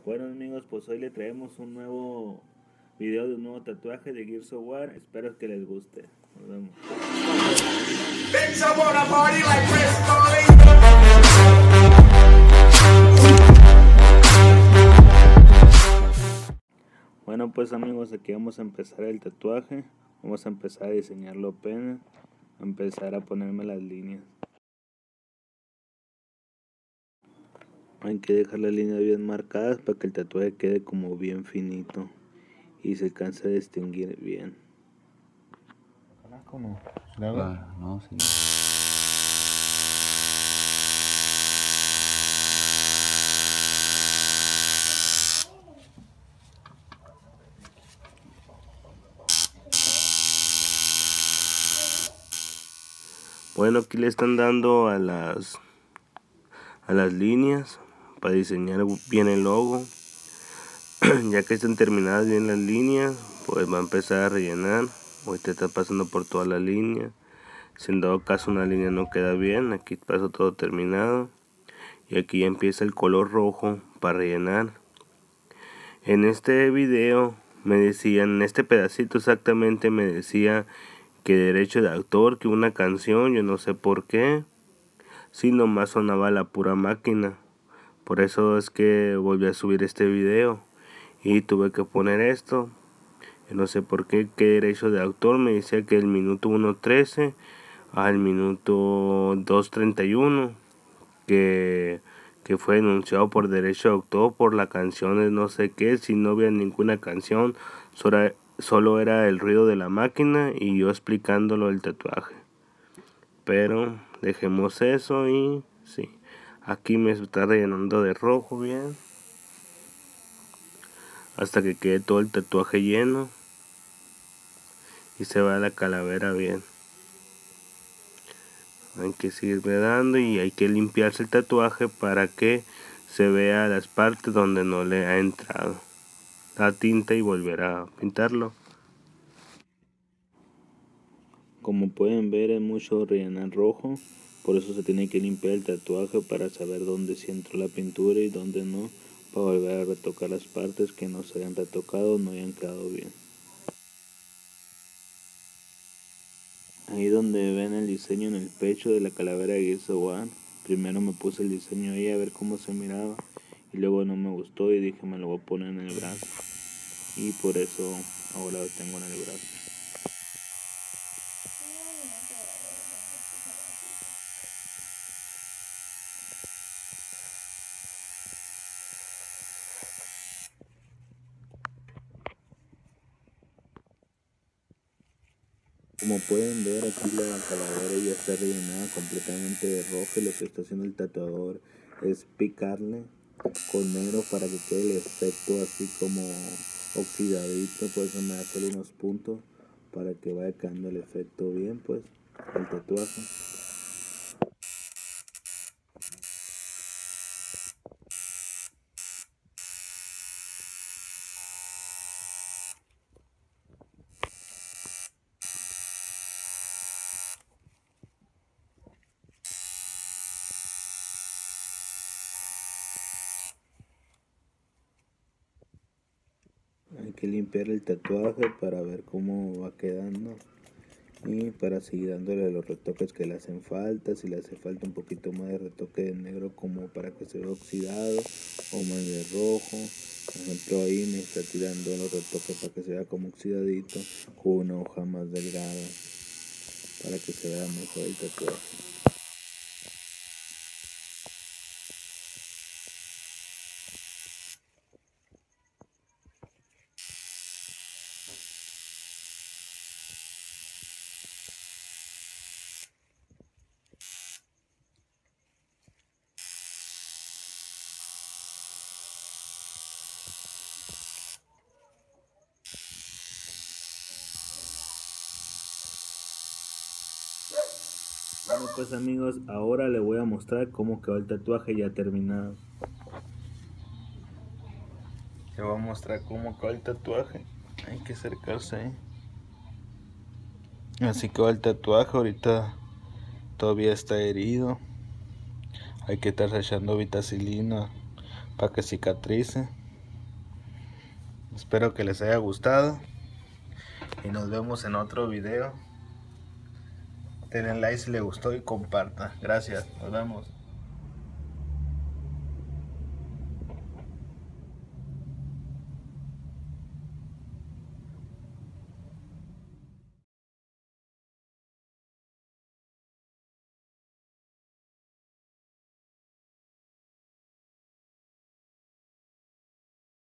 Bueno amigos, pues hoy le traemos un nuevo video de un nuevo tatuaje de Gears of War. Espero que les guste. Nos vemos. Bueno pues amigos, aquí vamos a empezar el tatuaje. Vamos a empezar a diseñarlo apenas. A empezar a ponerme las líneas. Hay que dejar las líneas bien marcadas para que el tatuaje quede como bien finito y se alcance a distinguir bien. ¿Cómo? No, sí. Bueno, aquí le están dando a las líneas para diseñar bien el logo. Ya que estén terminadas bien las líneas, pues va a empezar a rellenar. Ahorita está pasando por toda la línea. Si en dado caso una línea no queda bien, aquí pasa todo terminado. Y aquí ya empieza el color rojo para rellenar. En este video me decían, en este pedacito exactamente me decía que derecho de autor, que una canción, yo no sé por qué. Si nomás sonaba la pura máquina. Por eso es que volví a subir este video. Y tuve que poner esto. Yo no sé por qué derecho de autor. Me decía que el minuto 1:13 al minuto 2:31 que fue denunciado por derecho de autor por la canción de no sé qué. Si no había ninguna canción, solo era el ruido de la máquina y yo explicándolo el tatuaje. Pero dejemos eso y sí. Aquí me está rellenando de rojo bien. Hasta que quede todo el tatuaje lleno. Y se va la calavera bien. Hay que seguirle dando y hay que limpiarse el tatuaje para que se vea las partes donde no le ha entrado la tinta y volver a pintarlo. Como pueden ver, es mucho rellenar rojo. Por eso se tiene que limpiar el tatuaje para saber dónde sí entró la pintura y dónde no. Para volver a retocar las partes que no se hayan retocado, no hayan quedado bien. Ahí donde ven el diseño en el pecho de la calavera de Gears of War, primero me puse el diseño ahí a ver cómo se miraba y luego no me gustó y dije me lo voy a poner en el brazo y por eso ahora lo tengo en el brazo. Como pueden ver, aquí la calavera ya está rellenada completamente de rojo y lo que está haciendo el tatuador es picarle con negro para que quede el efecto así como oxidadito. Por eso me hace unos puntos para que vaya quedando el efecto bien, pues el tatuaje. Hay que limpiar el tatuaje para ver cómo va quedando y para seguir dándole los retoques que le hacen falta. Si le hace falta un poquito más de retoque de negro como para que se vea oxidado o más de rojo. Por ejemplo, ahí me está tirando los retoques para que se vea como oxidadito con una hoja más delgada para que se vea mejor el tatuaje. Bueno pues amigos, ahora les voy a mostrar cómo quedó el tatuaje ya terminado. Les voy a mostrar cómo quedó el tatuaje. Hay que acercarse ahí. Así quedó el tatuaje, ahorita todavía está herido. Hay que estar echando vitacilina para que cicatrice. Espero que les haya gustado y nos vemos en otro video. Denle like si les gustó y compartan. Gracias, nos vemos.